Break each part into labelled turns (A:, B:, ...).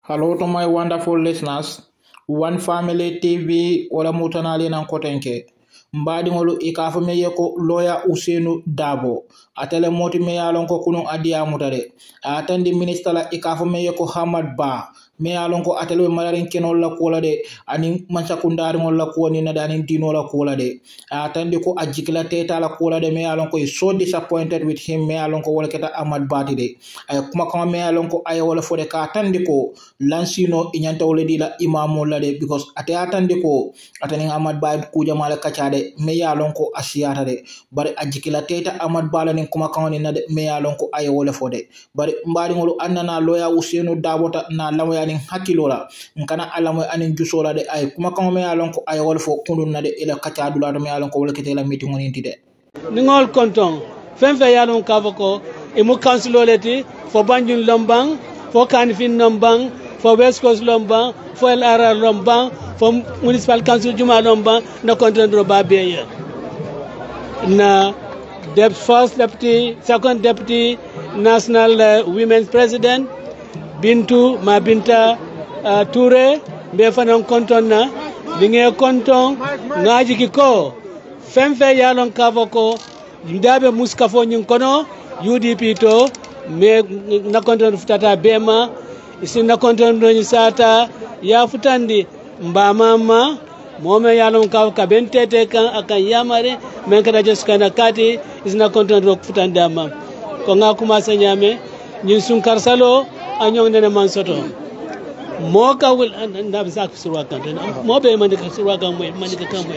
A: Hello to my wonderful listeners. One Family TV wala mutanali nan kotenke. Mbadi ngolu ikafu meye ko lawyer Usenu Dabo. Atele moti meya lonko kunun adia mutare. Atandi minister la ikafu meye ko Hamad Ba. Meya lonko atele malarin kenol la kola de. Ani mancha kundari ngol la kuwa ni nadani dino la kola de. Atandi ko ajikila teta la kola de meya lonko is so disappointed with him. Meya lonko wala keta Ahmad Bati de. Kuma kama meya lonko aya wala fode ka atandi ko lansino inyanta wala di la imamu la de because ate atandi ko atani Ahmad Ba kuja mala kachade meya lonko asiyata de bari ajikila teta Ahmad Bala ni kuma kawani na de meya lonko aya wala fode bari mbadi ngolu annana lawyer Usenu Dabo na lamoya ni hakilola nkana alamo anin jusola de ay kuma kaw meya lonko aya wala fo kundun na de ila kachadu la meya lonko wala ketela meeting ngoni tide
B: ni ngol konton femfe ya lon kavoko e mo counciloleti fo Banjul Lombang fo Kanifing Lombang fo West Coast Lombang fo LRR Lombang fo municipal council Juma Lombang na konton ro ba beye na first deputy second deputy national women's president Bintu Mabinta Touré be fanan konton na linge konton ngaji kiko femfe yalon kavoko ndabe muskafo nyin kono UDP to me na konton futata bema isi na konton do sata ya futandi mba mama mome yalon kavka bentete kan akan yamare men kada jeskana kati isi na konton do futanda ma ko ngakuma sanyame nyin sun karsalo anyong nene mansoto mo ka wil ndab sak surwa kan mo be man ka surwa kan mo man ka kan mo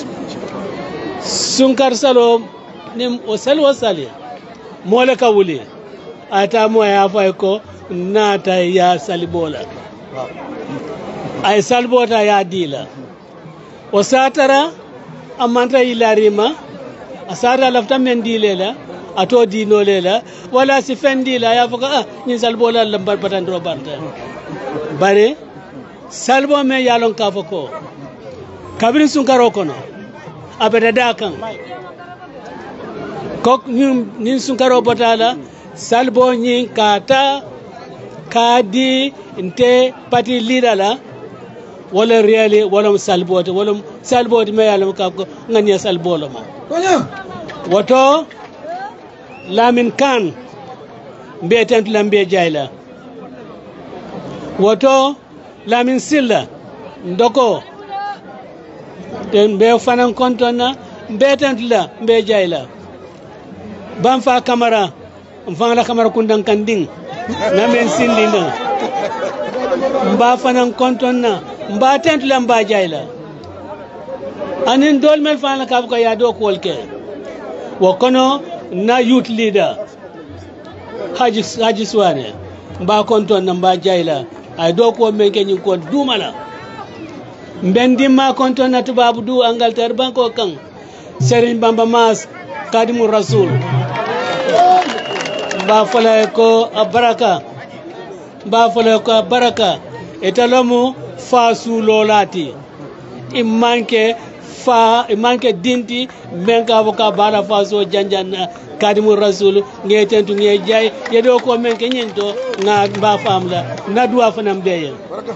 B: sunkar salo nim o salwa sali mo le ka wuli ata mo ya fay ko nata ya salibola ay salbota ya dila o satara amanta ilarima asara lafta men dilela ato dino lela wala si fendi la ya foka ni salbo la lambar patan do banta bare salbo me yalon ka foko kabrin sun karo kono abeda dakan kok nin sun karo batala salbo ni kata kadi inte pati lidala wala reali wala salbo me yalon ka ko ngani salbo lo mo woto Lamin Khan mbe tentu la mbe jayla woto Lamin Silla ndoko den mbe fanan kontona mbe tentu la mbe jayla Bamfa Kamara mfanga Kamara kundan kanding na men sindina mba fanan kontona mba tentu la mba jayla anin dol mel fana ka ya do ko wolke wokono na youth leader Haji Swane mba konton na mba jayla ay do ko menke nyi ko dumala mbendi ma konton na tubabu du Angleterre banko kan Serigne Bamba Mas Kadimur Rasul mba fala ko baraka etalomu fasu lolati imanke dinti menka avoka bala faso janjana Kadimur Rasul ngetentu ngejay yedo ko menke nyento nga ba famla na duwa fanam beye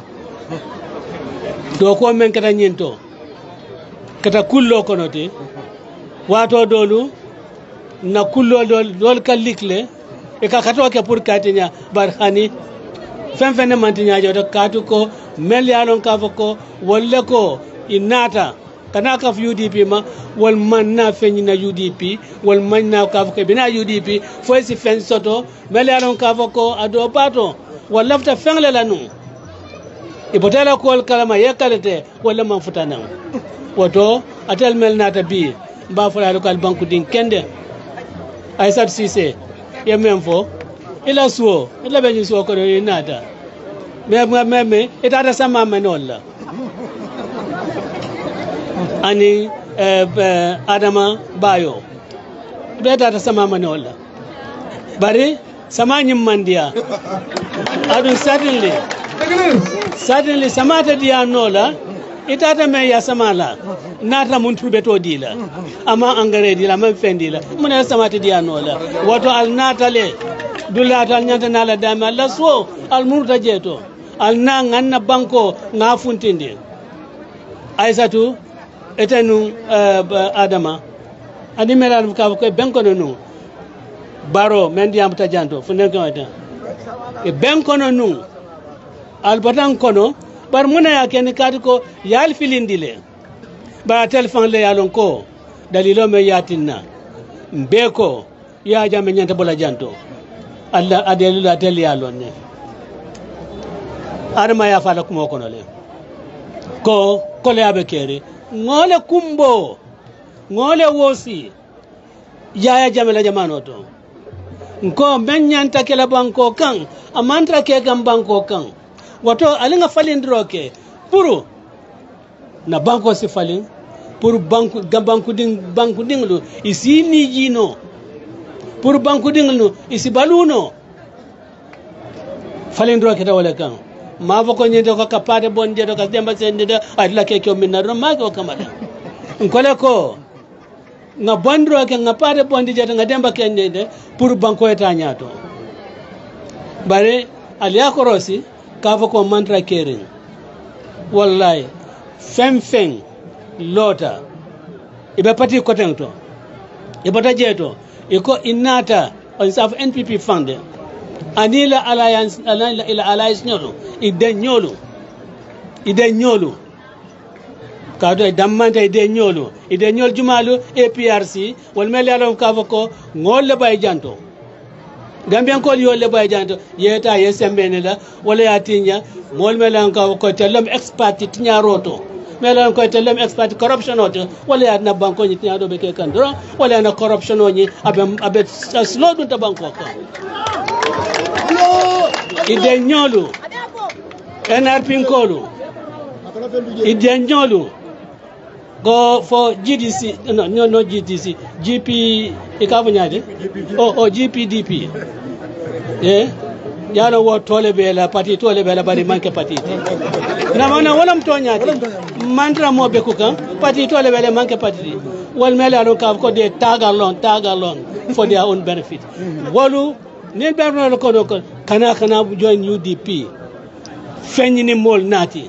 B: do ko menke ta nyento kata kullo konote wato dolu na kullo dol kalikle e ka kato ke pour katinya barhani fenfene mantinya jodo katu ko mel yalon ka foko wolle ko inata kana ka UDP ma wal man na fenyi na UDP wal man na ka ke bina UDP fo si fen soto mel yalon ka foko ado pato wal lafta fengle lanu ibotela ko kalama yakalete wala man futana woto atel mel nata bi ba fala lokal banku din kende Aisat Cissé yememfo ila suo ila benyi suo ko nata me etata sama menolla ani Adama Bayo beta ta sama manola bari sama nyimmandia adu suddenly sama ta dia nola itata me ya samala nata muntu beto dila ama angare dila man fendila mun sama ta dia nola wato al natale dulata nyanta nala dama la so al murta jeto alna nganna banko nga funtinde Aisatu etenu Adama andi melal ka ko banko no baro mendi am tajanto funen ko eta e banko no albatan kono bar muna ya ken kadi ko yal filindile ba telefon le yalon ko dalilo me yatinna mbeko ya jame nyanta bola janto alla adelu la tel yalon ne arma ya fala kumo kono le ko le abe kere ngole kumbo ngole wosi ya jame la jamano to ko men nyanta kala banko kan amantra ke gam banko kan wato alinga falindiro ke puru na banko si falin pour banku dinglu isi ni jino pour banku dinglu isi baluno falindiro ke tawale kan ma fa ko nyede ko kapade bonje do ka demba sende da adla ke ko minna do ma ko kamada ngole ko nga bandro ke nga pade bonje je nga demba ke nyede pour banko eta nyato bare aliya korosi ka fa ko mantra kering wallahi fem lota ibe pati kotento ibata jeto iko inata on saf NPP fund anila alliance ila alliance nyolo ide nyolo kado dammante ide nyolo jumalu APRC wal mel yalon ka fa ko ngol bay janto Gambian ko yolle bay janto yeta yesembene la wala yatinya mol melan ka ko tellam expert tinya roto melan ko tellam expert corruption oto wala ya na banko ni tinya do be ke kandro wala na corruption oni abe slow dun ta banko ka ide nyolu NRP kolu ide nyolu go for GDC no GDC GP ikabunyade GPDP yalo wo tole bela parti tole bela bari manke parti na mana wala mtonyati mantra mo be kuka parti tole bela manke parti wal mela lo ka ko de tagalong for their own benefit wolu ne berno ko kana join UDP fenyini mol nati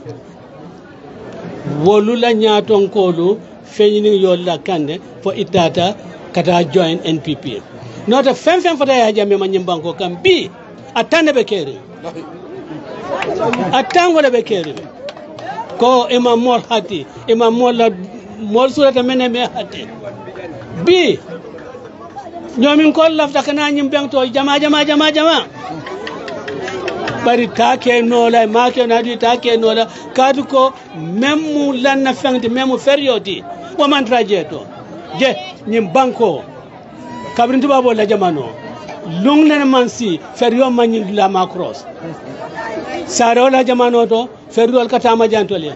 B: wolu la nyaton kolu fenyini yolla kande for itata kata join NPP nota fem fota ya jamme manyim banko kam bi atande be kere atan wala be kere ko imam mol hati imam mol surata mene me hati bi nyomin ko lafta kana nyim bento jama bari take nola ma ke nadi take nola kadu ko memu lanna fengde memu feriodi wo man trajeto je nyim banko kabrintu babo la jamano lungne mansi ferio manyi la macross saro la jamano to ferio kata ma jantole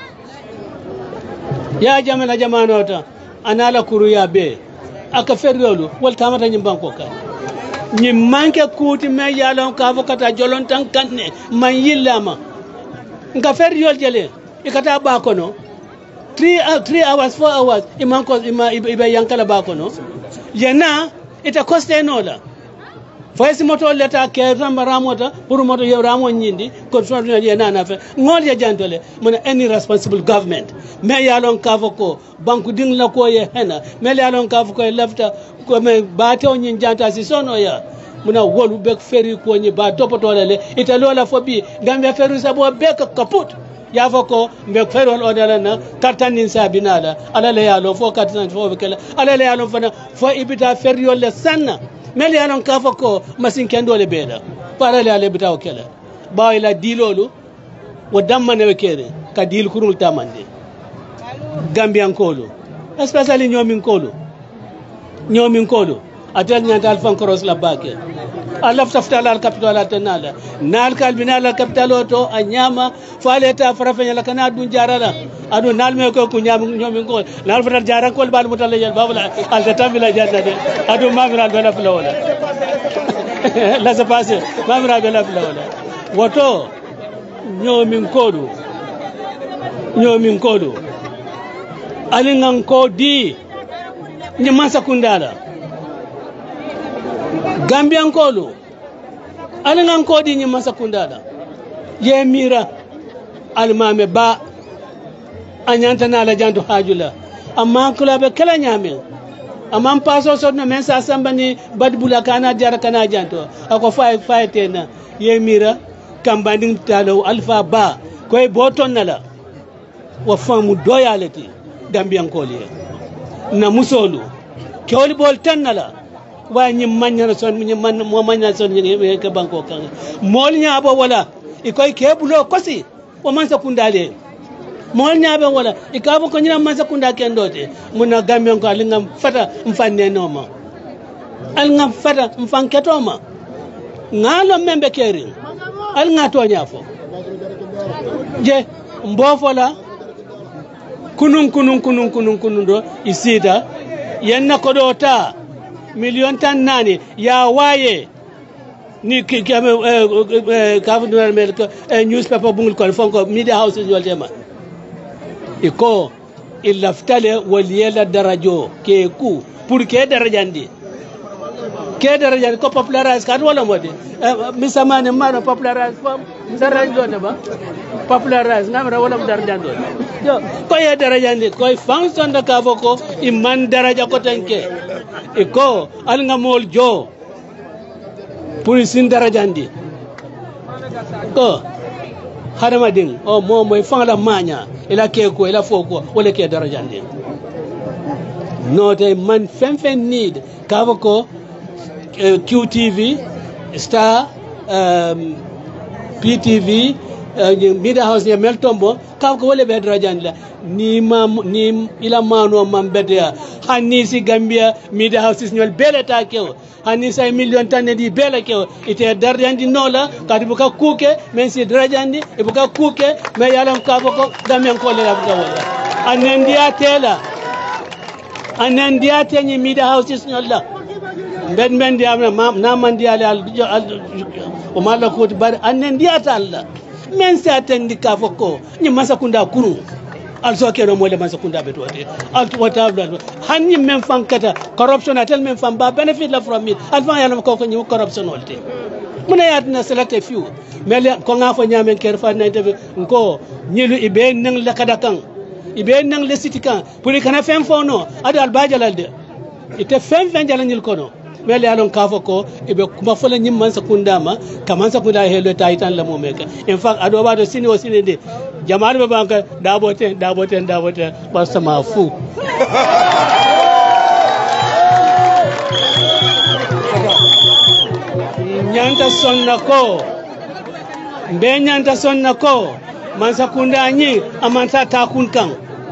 B: ya jamala jamano to anala kuru ya be aka ferio wal tamata nyim banko ka ni manke kuti me yalon ka kata jolon tan kanne man yillama nga ferio jele ikata ba kono 3 hours 4 hours imanko ibe yankala ba kono yena ita coste nola faysi moto leta ke ramba ramota pour moto yew ramo nyindi ko sonto yena na fe ngol ya jantole mun any responsible government me yalon kavoko banku ding la ko ye hena me yalon kavoko lefta ko me bato nyin janta si sono ya muna wolu bek feri ko nyi ba topoto le ita lola fobi gambe feri sabo bek kaput ya foko mbe ferol odala na kartanin sabinala ala le yalo fo kartan fo bekela ala le yalo fana fo ibita feriol le sanna mel yalon ka foko masin kendo le beda para le ale bitaw kela ba ila dilolu wo damane we kere ka dil kurul tamande gambian kolo especially nyomin kolo atel nyanta alfan cross la bake Allah taftala al capital atanala nal kalbinala al capital oto anyama faleta farafanya la kana dun jarala adu nal me ko nyomin ko nal fatar jara ko bal mutalla jal babla al tamila jadda de adu mamira bela flawala la se passe mamira bela flawala woto nyomin kodu alingan ko di nyama sakundala Gambian kolo alingan kodi nyi masakundada ye mira almame ba anyanta na la janto hajula amma kula be kala nyame amma paso so no men sa sambani badbula kana jara kana janto ako fay tena ye mira kambanding talo alfa ba koy boton nala wa famu doyalati gambian koli na musolu kewli bol tan nala wa ñi mañana son ñi man mo mañana son ñi ke banko kan mol ñaabo wala e koy kebulo kosi o man sa kundale mol ñaabe wala e kabo ko ñina man sa kunda ken dote muna gambian ko alingam fata mfanne noma alingam fata mfanketoma ngalo membe keri alinga to ñafo je mbofola kunun do isida yenna ko do ta million tan nani ya waye ni kame kafundar mel newspaper bungul ko fonko media houses yoltema iko ilaftale waliyela darajo ke ku pour que darajandi ko popularize kan wala modi misamane mano popularize fam darajo ne ba popularize ngamra wala darajando yo ko ye darajandi ko function da ka boko iman daraja ko tanke iko al ngamol jo pour sin darajandi ko harama ding o mo moy fangla manya ila ke ko ila foko wala ke darajandi no they man fen need ka boko QTV Star PTV media house ya meltombo ka ko wala be darajandi ni ila mano mambete hanni si Gambia media houses ñol beleta kew hanni say million tan di bela kew ite darjandi nola kadi buka kuke men si darjandi e buka kuke me yalam ka ko gamen ko le buka wala anendia tenyi media houses ñol la ben di amna na man di al o mala ko bar anendia talla men sa tendi ka foko ni masakunda kuru also kero mole masakunda betote alto whatever hanni men fankata corruption atel men fam ba benefit la from it alfa yalla ko ko ni corruption wolte muna yatna select a few mele ko ngafo nyamen ker fa na tebe ko nyilu ibe nang la kadakan ibe nang le sitikan pour kana fem fono adal bajalalde ite fem jalal nyil kono mele alon kafo ko ibe kuma fola nyim man sakunda ma kaman sakunda helo taitan la mo meka in fact ado ba do sini o sini de jamaal be banka daboten ba sama fu nyanta sonna ko man sakunda nyi amanta takun kan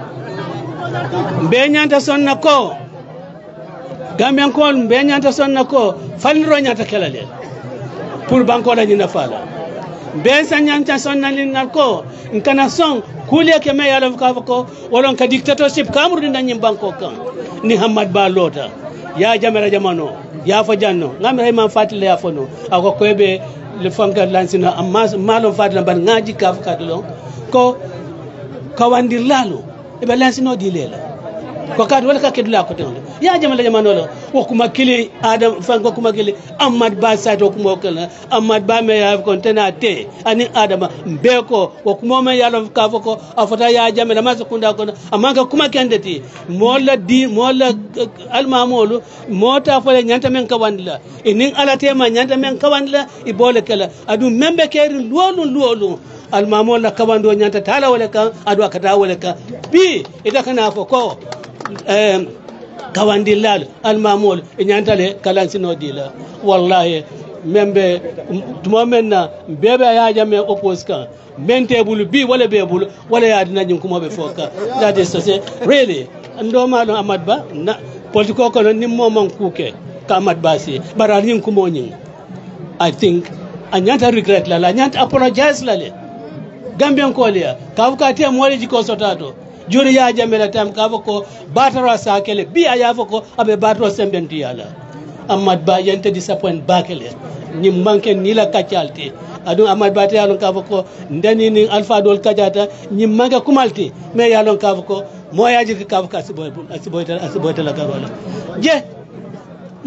B: be nyanta sonna ko Gambian ko be nyanta sonna ko faliro nyata kelale pour banko la nyina fala be sa nyanta sonna lin ko nkana son kule ke me yalla ko wolon ka dictatorship kamru dinda nyim banko kan ni Hamad Ba lota ya jamera jamano ya fa janno ngamira imam fatile ya fono ako kobe le fanka lansina amma malon fatila ban ngaji ka fa kadlo ko kawandi lalo e be lansino dilela ko kadu wala ka kedula ko tan ya jamala jamano lo wo kuma kili adam fanko kuma kili Hamad Ba sa to kuma kala Hamad Ba me ya ko tena te ani adama mbeko wo kuma me ya lo ka ko afata ya jamala masakunda ko amma ka kuma kendeti molla almamolu mota fole nyanta men kawandla inin alate ma nyanta men kawandla ibole kala adu membe keri luolu almamol la kawando nyanta tala wala kan adu akata wala kan bi ida kana ko kawandilal almamol nyanta le kalansino dila wallahi membe tuma menna bebe ya jame opos kan mentebulu bi wala bebulu wala ya dina nyum kuma be foka that is to say really ndo malo Hamad Ba na politiko ko ni momon kuke ka Hamad Ba si baral hin kumo nyin I think anyanta regret la anyanta apologize la le Gambian ko le ka ka te mo le jiko sotato juri ya jamela tam ka ko batara sakele bi ya foko abe batro sembenti yala Hamad Ba yente disappoint bakele ni manke ni la kacalti adu Hamad Ba te yalon ka ko ndani ni alfa dol kajata ni manke kumalti me yalon ka ko moyaji ka ka asiboy la garola je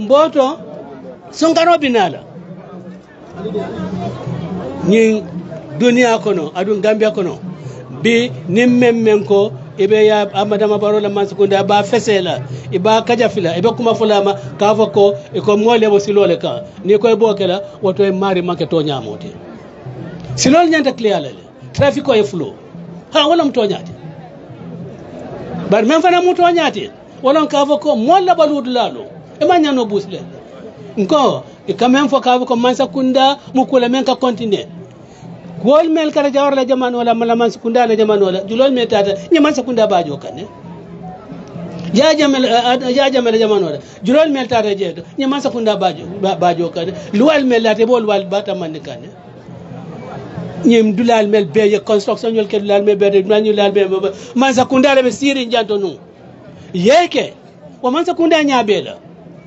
B: mboto songaro binala ni dunia kono adun Gambia kono bi nimmem ko ibe ya amadama barola mansukunda ba fesela iba kajafila ibe kuma fulama kava ko ko ngole bo silole ka ni koy bokela woto e mari make to nyamote silol nyanta clear le traffic e flow ha wala mto nyati bar men fana mto nyati wala kava ko molla balud lalo e ma nyano busle nko e kamen fo kava ko mansukunda mukula men ka continue wol mel kala jawar la jamano wala malaman sekunda la jamano wala julol me tata nyaman sekunda bajo kanne ya jamel jamano wala julol mel tata jeedo nyaman sekunda bajo kanne luwal mel late bol wal bata man kanne nyim dulal mel be ye construction yol ke dulal mel be nanu lal be man sekunda le be siri njanto nu yeke o man sekunda nyabela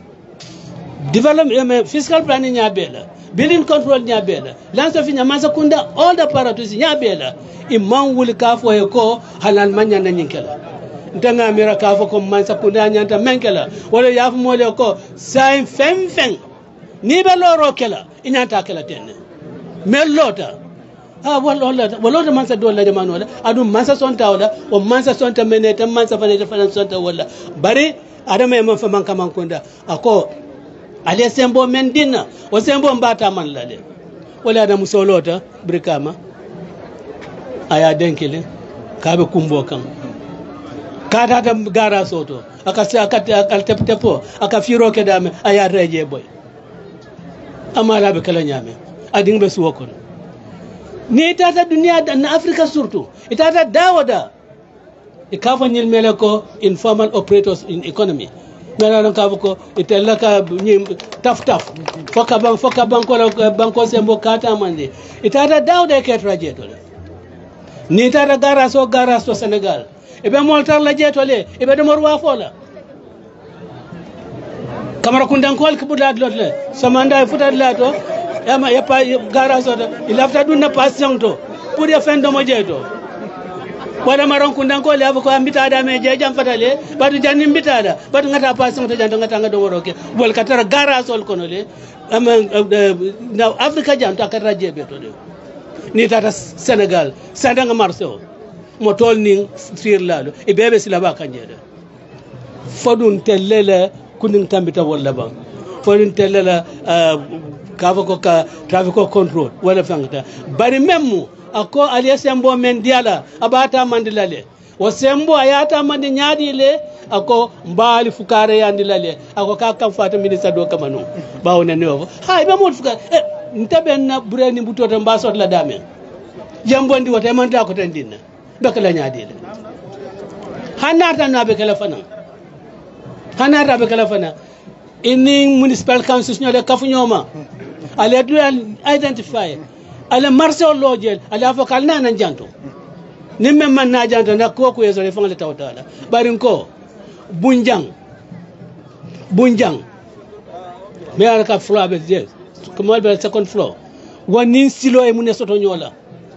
B: development fiscal planning nyabela building control nyabela lanso fi nyamasa kunda all the apparatus nyabela imman wul kafo e ko halal manya na nyinkela ntanga mira kafo ko mansa kunda nyanta menkela wala yafu mole ko sain fem ni be loro kela inyanta kela tenne melota wala mansa do la jamanu wala adu mansa sonta wala o mansa sonta meneta mansa fane sonta wala bari adama e man fa man kaman kunda ako ale sembo mendina o sembo mbata man lale wala da musolota brikama aya denkele kabe kumbo kan kada da gara soto aka tepo aka firo ke dame aya reje boy amala be kala nyame ading be suwokon ni tata dunia na Afrika surtout itata dawada ikafa nyil meleko informal operators in economy mera ka ko itella ka taf foka banko sembo kata mande itata dawde ke trajeto ni tata gara so Senegal ibe moltar la jeto le ibe do morwa fola kamara kundan kol ko budad lotle samanda futad lato yama yapa gara so ilafta dunna passion to pour ya fin do mo jeto wala maron kundan ko lewa ko ambita da me je jam fatale batu janni bitada batu ngata passion to janto ngata ngado woroke bol katara gara sol kono le na Africa jam to akata jebe to de ni tata Senegal sadanga marso mo tol ni sir lalo e bebe silaba kanjede fodun telele kunin tambita wala ba fodun telele ka traffic control wala fangata bari memmu ako aliya sembo men diala abata mandilale o sembo ayata mandi nyaadi le ako mbali fukare yandilale ako ka fata minister do kamano bawne newo hay be mod fukare ntaben na bureni butota mbasot la dame jambondi wote man ta ko tan dinna bekala nyaadi le hanata na bekala fana ini municipal council nyole kafu nyoma ale do identify ale marché o lojel ale avokal nana janto nimme man na janto na ko ko yeso le fangale tawtala barin ko bunjang me ala ka floor be je ko mo be second floor woni silo e mun soto nyola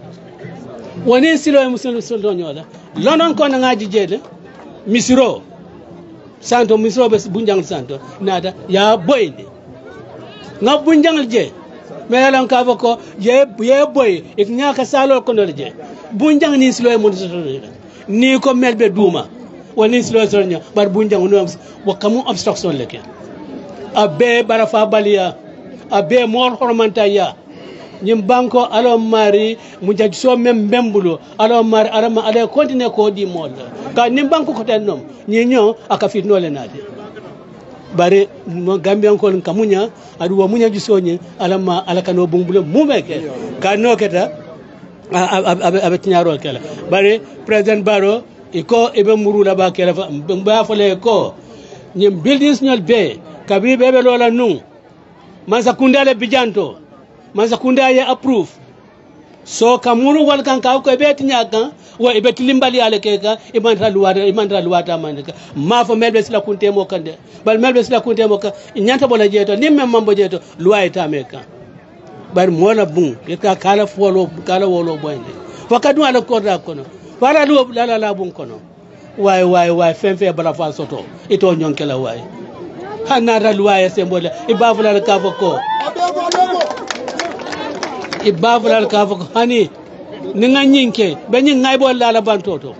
B: london ko na ngaji jede misiro santo misiro be bunjang santo nada ya boyde nga bunjang je melan ka ko ye boy ik nyaka salo ko ndol je bunjang ni silo e mun soto ni ko melbe duma woni silo sonya bar bunjang no wakamu obstruction leke abe barafa balia abe mor hormantaya nyim banko alo mari mu jaji so mem bembulo alo mari arama ale continue ko di mol ka nim banko ko tan nom nyi nyo aka fit no le nade bare mo gambian ko kamunya adu wa munya jisonye alama alakano bumbulo mumeke ka no keta abe tinyaro kala bare president baro iko ebe murula ba kala ba fole ko nyim buildings nyol be kabi bebe lola nu mansa kundale bijanto mansa kunda ya approve so kamuru wal kan ka ko be tinyaka wa ibe tilimbali ale keka imandra luwata mandika ma fo melbe sila kunte mo kande bal melbe sila kunte mo ka nyanta bola jeto nimme mambo jeto luwaita meka bar mola bun ka kala folo kala wolo boyde fakadu ala korda kono wala lu la bun kono way femfe bala fa soto ito nyonkela way hanara luwaya sembola ibafula ka foko hani ni nga nyinke be nyi ngay bo la bantoto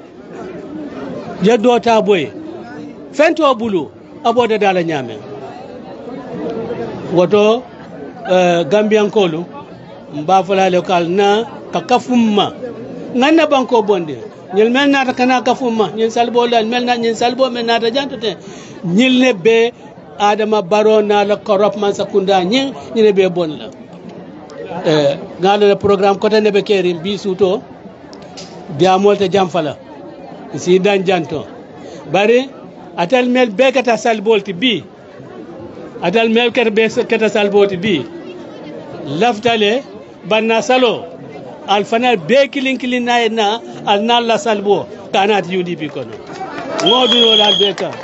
B: je dota boy fento bulu aboda dala nyame woto gambian kolu mbafala lokal na kakafumma nganna banko bonde ñil mel nata kana kafumma ñin salbo la mel na ñin salbo mel nata jantete ñil ne be adama baro na la korop man sakunda ñi ne be bon la ngala le programme côté ne be kerim bi suto dia molte jamfala si dan janto bari atal mel be kata salbolti bi atal mel kata salbolti bi laftale banna salo alfana be kilin na al na la salbo kanat UDP kono ngodu no dal be ka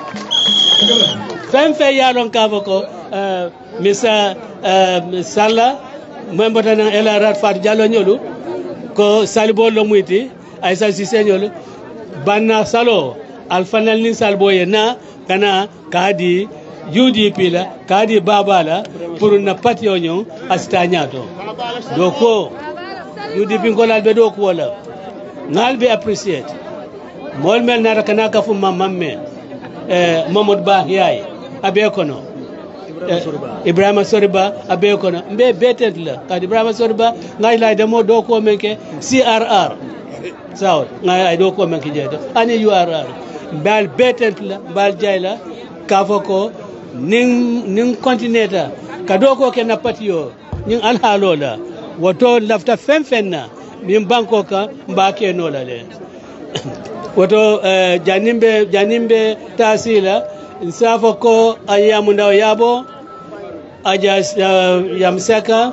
B: fem fe yalon ka ko misa sala membota na elarat fat jallo nyolu ko salbo lo muyti ay sa si senyolu banna salo alfanal ni salbo ye na kana kadi UDP la kadi babala pour na patio nyon asta nyato doko UDP ngolal be do ko wala ngal be appreciate mol mel na kana ka fu mamme Mamadou Ba yaay abe kono Ibrahima Soriba abe kono mbe betet la kadi Ibrahima Soriba ngai lay demo do ko menke CRR saw ngai do ko menke jeeto ani URR bal betet la bal jayla ka foko ning contineta ka do ko ke na patio ning alhalola woto lafta fenfenna min banko ka mbake no la le woto janimbe tasila safo ko ayamu ndaw yabo aja yamsaka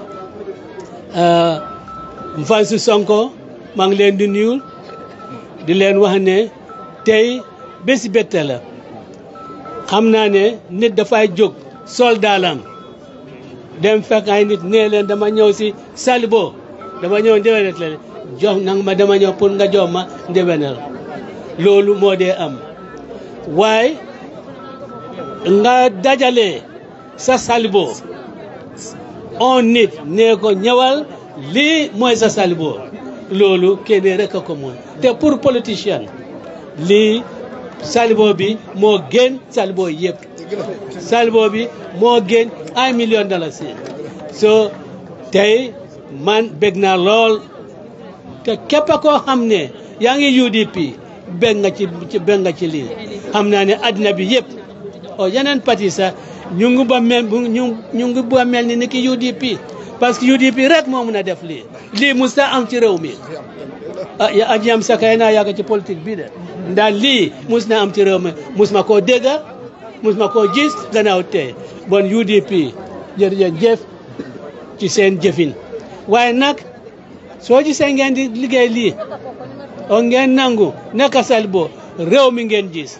B: mfansu sonko mang len di nuyu di len wax ne tey bés bette la xam naa ne nit dafay jóg soldalam dem fekk ay nit nee leen dama ñëw si Salibo dama ñëw ndewenet la jox nang ma dama ñëw pour nga jox ma ndewenal loolu moo dee am waaye nga dajale sa Salibo on nit nee ko ñëwal lii mooy sa Salibo loolu kenn rek a ko moom te pour politicien lii Salibo bi moo gën Salibo yëpp Salibo bi moo gën $1 million so tey man bég naa lool te képp koo xam ne yaa ngi UDP bég nga ci lii xam naa ne àddina bi yëpp o yeneen parti sax ñu ngi ba mel ni ki UDP parce que UDP rek moo mën a def lii musta am ci réew mi aji am sakay naa yàgg ci politique bi de ndax lii mus na am ci réew mi mus ma koo dégg mus ma koo gis gannaaw tey bon UDP jërëjëf ci seen jëfin waaye nag soo gisee ngeen di liggéey lii o ngeen nangu nekk Salibo réew mi ngeen gis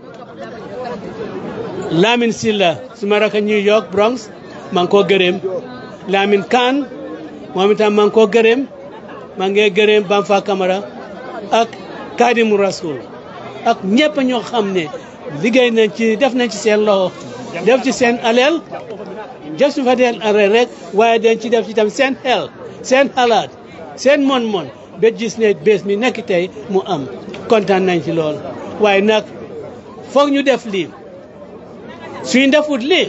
B: Lamin Silla suma raka New York Bronx maa ngi koo gërëm Lamin Kane moom itam maa ngi koo gërëm maa ngi gërëm Bamfa Camara ak Kadimu Rasul ak ñëpp ñoo xam ne liggéey nañ ci def nañ ci seen loxo def ci seen aleel def su fa deen aleel rek waaye dañ ci def ci tam seen xel seen xalaat seen mon-mon ba gis ne bés mi nekk tey mu am kontaan nañ ci lool waaye nag foog ñu def lii suñ defut lii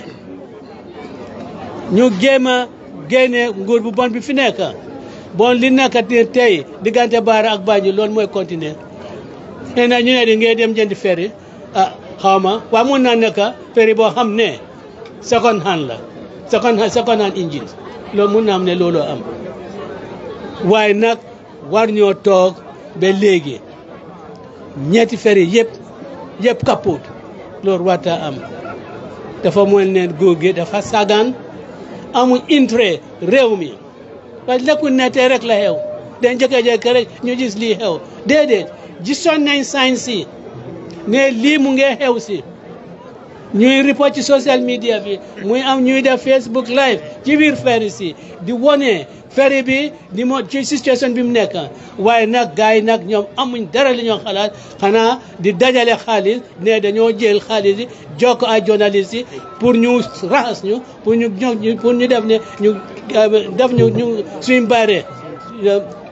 B: ñu jéem a génne nguur bu bon bi fi nekk bon li nekk tey diggante Barrow ak Banjul loolu mooy continuer xëy na ñu ne di ngay dem jëndi ferry xaw ma waaye mun naa nekk ferry boo xam ne second hand la second hand engine loolu mun naa am ne looloo am waaye nag war ñoo toog ba léegi ñetti ferry yëpp kaput loolu warta am dafa mel ne góor gi dafa sagan amuñ intérêt réew mi parce que lekkul ne tey rek la xew dañ jëkk-jëkk rek ñu gis lii xew déedéet gisoon nañ sign si ne lii mu ngi xew si ñuy report ci social media bi muy am ñuy def Facebook live ci biir ferry si di wone ferry bi di mo ci situation bi mu nekk waaye nag gars yi nag ñoom amuñ dara li ñoo xalaat xanaa di dajale xaalis ne dañoo jël xaalis yi jokk ay journalistes yi pour ñu raxas ñu pour ñu def ne ñu def ñu suñ bare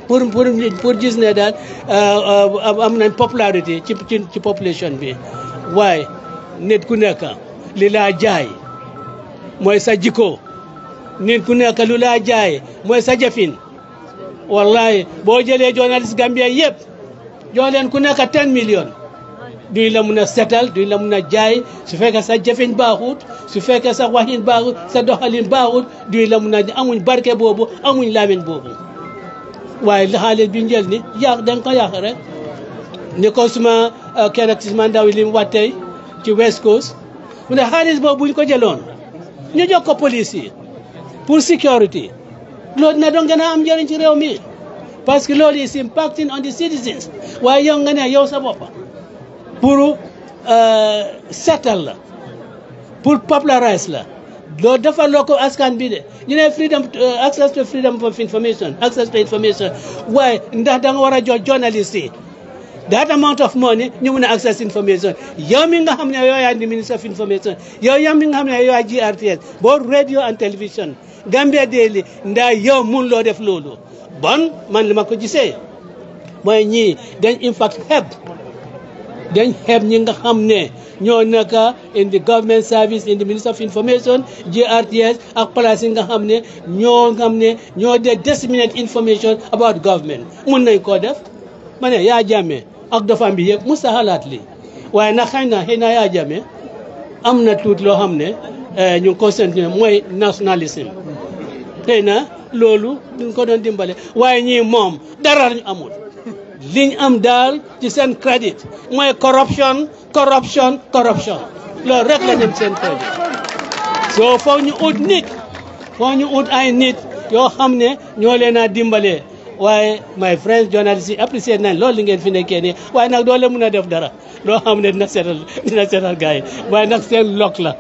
B: pour gis ne daal am nañ popularité ci population bi waaye nit ku nekk li laa jaay mooy sa jikko nit ku nekk lu laa jaay mooy sa jëfin wallahi boo jëlee journaliste Gambia yëpp jox leen ku nekk 10 millions duñ la mun a setal duñ la mun a jaay su fekkee sa jëfin baaxut su fekkee sa waxin baaxut sa doxalin baaxut duñ la mun a amuñ barke boobu amuñ laamin boobu waaye xaalis bi njël ni yàq da nga ko yàq rek ni ko suma kenn ci suma ndaw li mu wax tey ci West Coast mu ne xaalis boobu buñ ko jëloon ñu jox ko police yi pour security loolu na doon gën a am njëriñ ci réew mi parce que loolu is impacting on the citizens waaye yow nga ne yow sa bopp pour seetal la pour popularize la loolu dafa loo ko askan bi de ñu ne freedom access to freedom of information access to information waaye ndax da nga war a jox journalist yi that amount of money ñu mun a access information yow mi nga xam ne yow yaa di minister of information yow mi nga xam ne yow yaa GRTS both radio and television Gambia Daily ndax yow mun loo def loolu bon man li ma ko gisee mooy ñii dañ in fact dañ xeeb ñi nga xam ne ñoo nekk in the government service in the minister of information GRTS ak place yi nga xam ne ñoo de disseminate information about government mun nañ koo def ma ne yaa jàmme ak dofam bi yëpp musta xalaat li waaye nag xëy na yaa jàmme am na tuut loo xam ne ñu ngi concentré mooy nationalisme xëy na loolu duñ ko doon dimbale waaye ñii moom dara ñu amul liñ am daal ci seen crédit mooy corruption loolu rek la dem seen crédit soo foog ñu ut ay nit yoo xam ne ñoo leen a dimbale waaye my friends journalistes yi apprécié nañ loolu li ngeen fi nekkee nii waaye nag doo leen mun a def dara loo xam ne dina seetal gars yi waaye nag seen lok la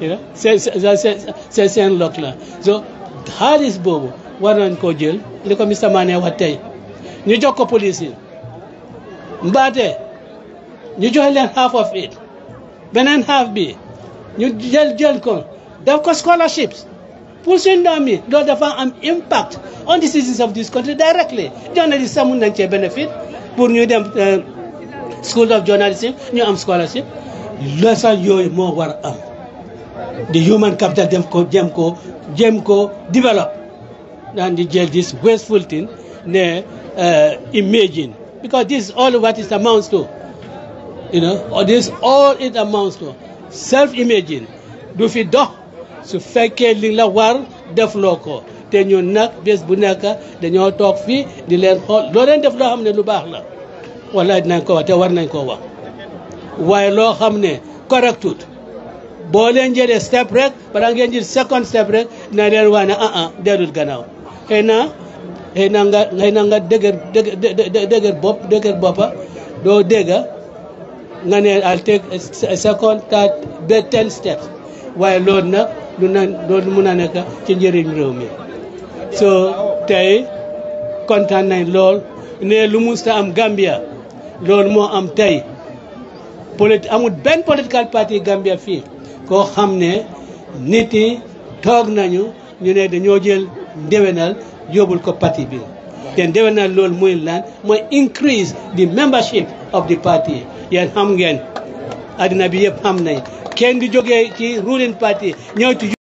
B: seen lok la so xaalis boobu war nañ koo jël li ko Mr Mane wax tey ñu jox ko police yi mbaate ñu joxe leen half of it beneen half bi ñu jël ko def ko scholarships pour suñu doom yi loolu dafa am impact on the citizens of this country directly journalists sax mun nañ cee benefit pour ñu dem school of journalism ñu am scholarship la sax yooyu moo war a am the human capital dem ko jéem ko develop daan di jël this wasteful thing ne imagine because this is all what it amounts to this is all it amounts to self imagine du fi dox su fekkee li la war def loo ko te ñun nag bés bu nekk dañoo toog fii di leen xool loo leen def loo xam ne lu baax la wala dinañ ko wax te war nañ koo wax waaye loo xam ne correctut boo leen jëlee step rek balaa ngeen jël second step rek dina leen wax ne deedul gannaaw xëy na nga dëgër boppa doo dégga nga ne I'll take a second third 10 steps waaye loolu nag loolu mun a nekk ci njëriñ réew mi so tey kontaan nañ lool ne lu musta am Gambia loolu moo am tey amul benn political party Gambia fii koo xam ne nit yi toog nañu ñu ne dañoo jël ndewenal yóbbul ko parti bi te ndewenal loolu mooy lan mooy increase the membership of the party yéen xam ngeen addina bi yëpp xam nañ kenn di jógee ci ruling party ñëw ci